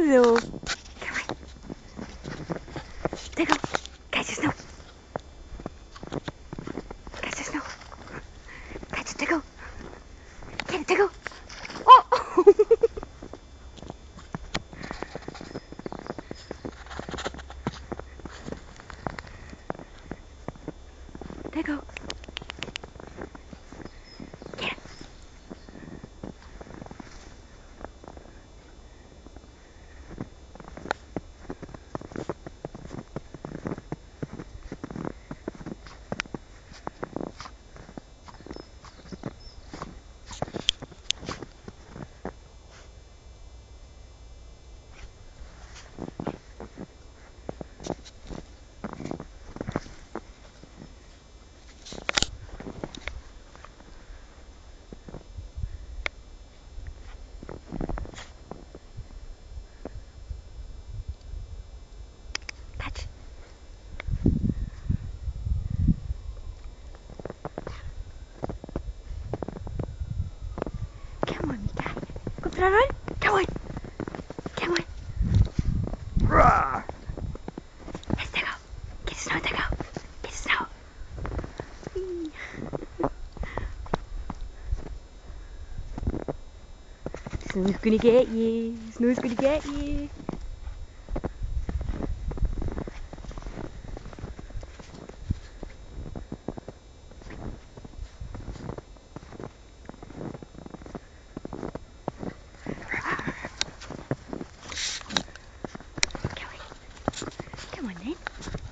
Hello. Come on. Diggle. Catch the snow. Catch the snow. Catch the Diggle. Get it, Diggle. Oh! Diggle. Get it. Catch. Come on, me guy. Go for a run. Come on. Come on. Roar. Let's Diggle. Get the snow, Diggle. Get the snow. Snow's gonna get you. Snow's gonna get you. Come on then.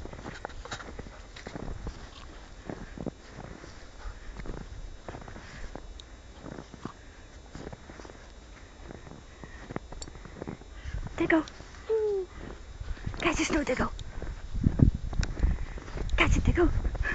Diggle. Catch the snow, Diggle. Catch it, Diggle.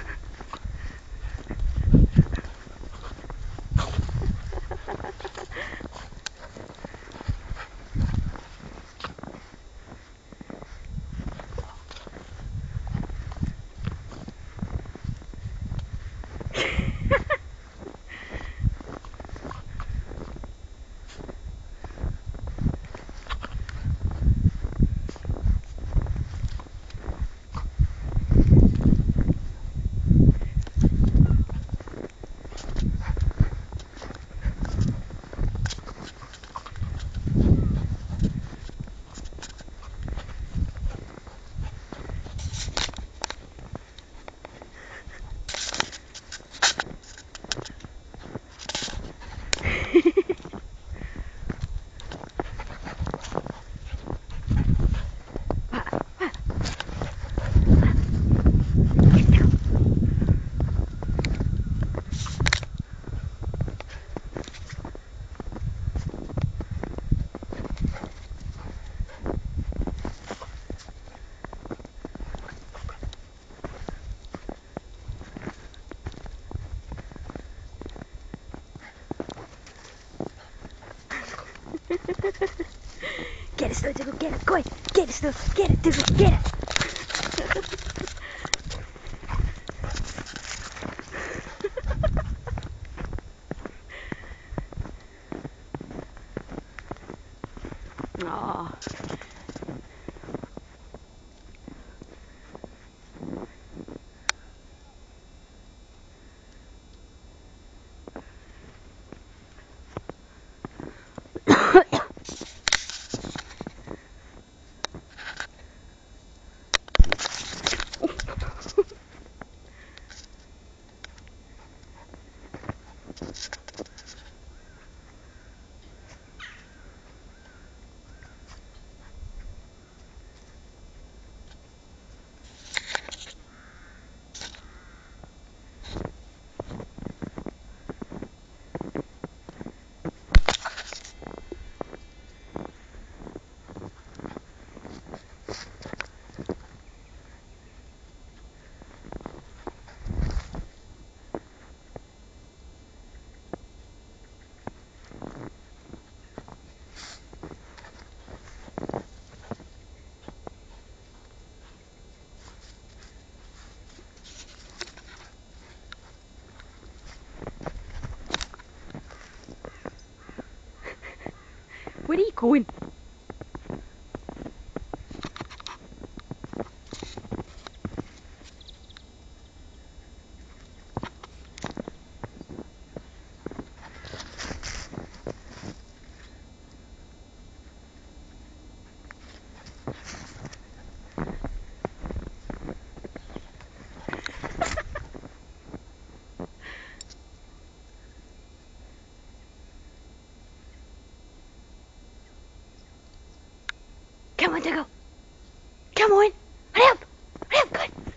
Get it, Snow, Diggle, get it, go on. Get it, Snow, get it, Diggle, get it. Aw. Where are you going? Come on, Dougal. Come on. Hurry up. Hurry up. Good.